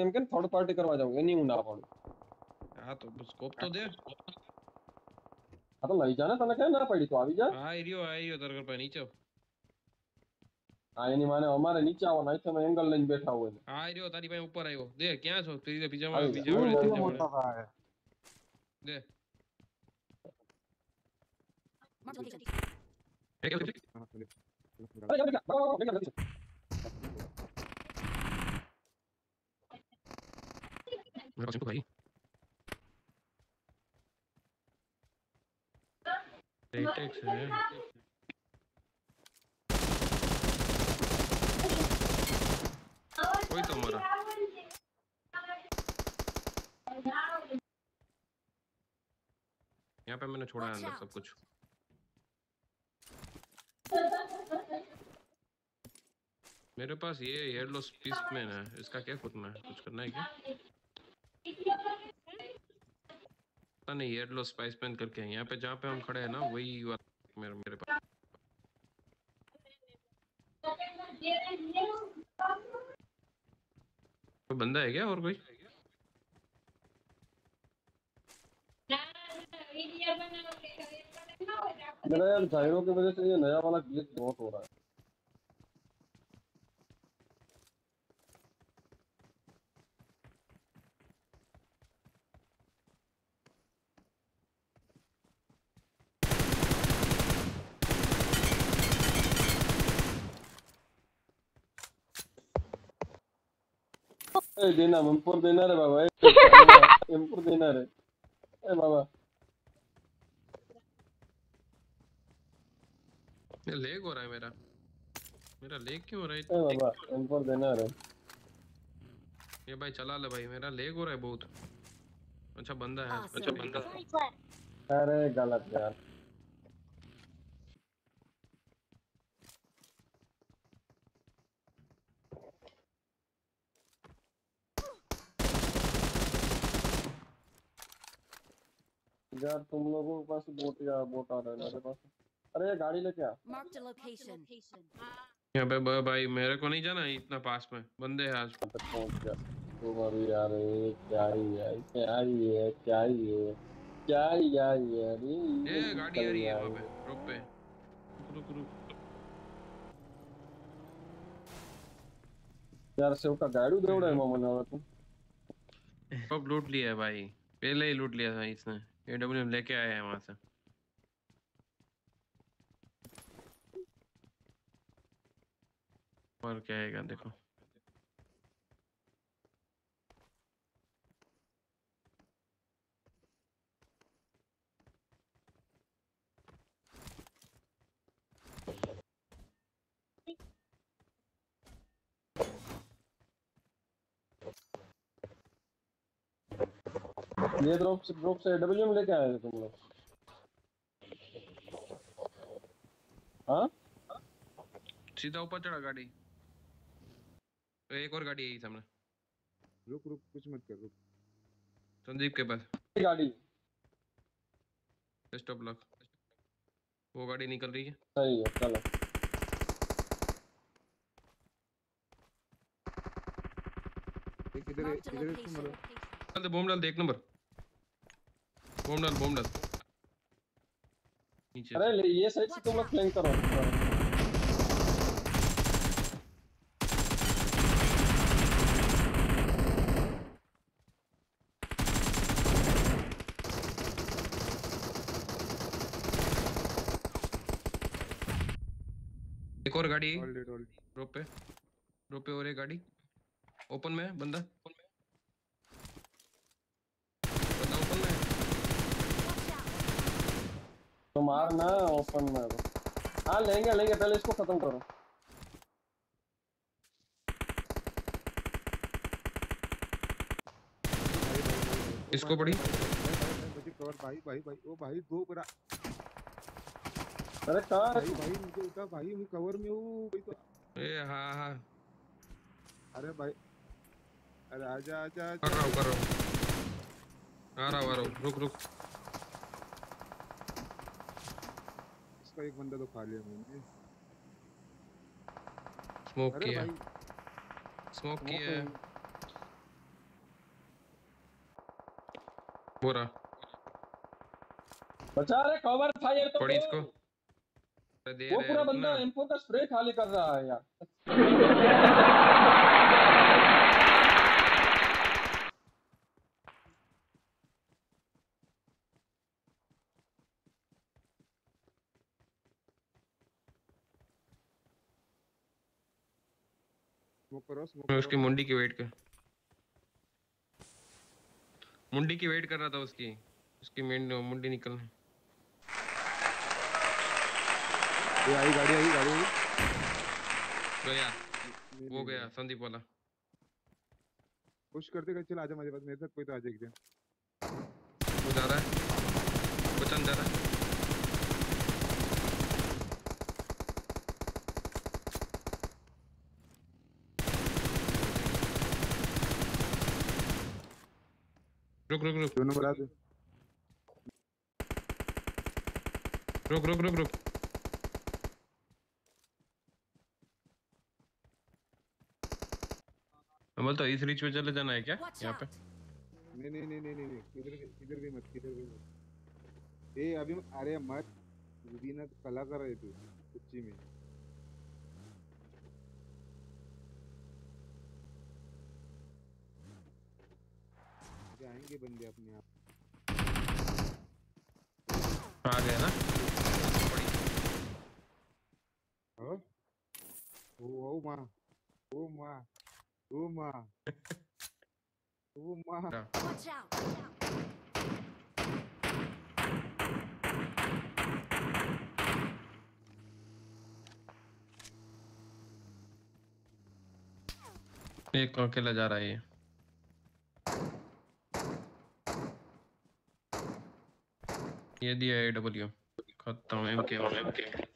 એમ કે third party કરવા જાવ એની હું ના પાડું. હા તો સ્કોપ તો દે. હા તો લઈ જા ને, તને ક્યાં ના પડી? તો આવી જા. હા આયો તારા પર નીચે. હા એની માને અમારે નીચે આવવાના છે, અમે એંગલ લઈને બેઠા હોય. હા આયો તારી પાસે ઉપર આવ્યો. દે ક્યાં છો? ત્રીજા બીજા આવી માળે, જા. બીજા માળે, ત્રીજા મોટા માળે. ભાઈ દે. હા, ચલે. અરે યાર, બરાબર છે. मेरे पास भाई टेक्स है कोई तो मरा यहाँ पे मैंने छोड़ा है अंदर सब कुछ मेरे पास ये हेडलॉस पीसमैन है इसका क्या करना है कुछ करना है क्या पता नहीं हेडलॉस स्पाइसमैन करके है यहाँ पे जहाँ पे हम खड़े हैं ना वही मेरे पास कोई बंदा है क्या और कोई मेरा यार जायरो की वजह से ये नया वाला ग्लिच बहुत हो रहा है। देना M4 देना रे बाबा, M4 देना रे बाबा। लेग हो रहा है मेरा लेग क्यों हो रहा है बाबा M4 देना रे। ये भाई चला ले भाई मेरा लेग हो रहा है बहुत अच्छा बंदा है अच्छा बंदा अरे गलत यार यार तुम लोगों के पास बोट आ रहा है मेरे पास। अरे ये गाड़ी लेके आ। Marked a location. यहाँ पे भाई मेरे को नहीं जाना इतना पास में बंदे हैं आज तक पहुंच गया तुम अभी यार। क्या ही है क्या ही है क्या ही है क्या ही यार ये गाड़ी आ रही है वहाँ पे ड्रॉप पे रुक यार सेव का गाड़ी देवड़ा है मामा ने तू सब लूट लिया है भाई पहले ही लूट लिया था इसने एडब्ल्यू लेके आया है वहाँ से और क्या आएगा देखो ये ड्रॉप से डब्ल्यू में लेके आए थे तुम लोग। हाँ सीधा ऊपर चढ़ा गाड़ी एक और गाड़ी है सामने रुक कुछ मत कर रुक संदीप के पास गाड़ी स्टॉप लॉक वो गाड़ी निकल रही है सही है चलो किधर है तुम मरो चल बॉम्ब डाल दे एक नंबर बॉम्ब डाल नीचे अरे ये साइड से तुम लोग फ्लैंक करो एक और गाड़ी ऑलरेडी ड्रॉप पे और एक गाड़ी ओपन में बंदा ओपन में तो मारना ओपन में हाँ लेंगे पहले इसको खत्म करो इसको पड़ी कवर भाई ओ भाई दो करा अरे कहाँ है भाई मुझे उठा भाई मैं कवर में हूँ तो ए हाँ अरे भाई अरे आजा कर रहा हूँ आ रहा हूँ रुक इसका एक बंदा तो खा लिया मैंने स्मोक किया है पूरा बचा रहे, कवर फायर तो पड़ी दो। इसको दे वो रहे पूरा रुकना। बंदा इनको का स्प्रे खाली कर रहा है यार। स्मोक करो स्मोक मैं करो उसकी मुंडी की वेट कर मुंडी की वेट कर रहा था उसकी उसकी मुंडी निकलने। ये आई गाड़ी आई गया नहीं, वो नहीं, गया नहीं। संदीप वाला। पुश करते कर चल आजा मेरे पास, मेरे साथ कोई तो आ जाए एकदम। वो जा रहा है बचन जा रहा है। रुक रुक रुक 2 नंबर आ दे। रुक रुक रुक रुक अमल तो इस रीच पे चले जाना है क्या Watch यहाँ पे? out! नहीं नहीं नहीं नहीं नहीं नहीं, इधर भी मत किधर भी मत। ए अभी अरे मत, दीना कला कर रहे तू सच्ची में। ये आएंगे बंदे अपने आप। आ गया ना हाँ ओ माँ ओ माँ ओ माँ ओ माँ। Watch out! एक अकेला जा रहा है ये। ये दिया AW खत्म MK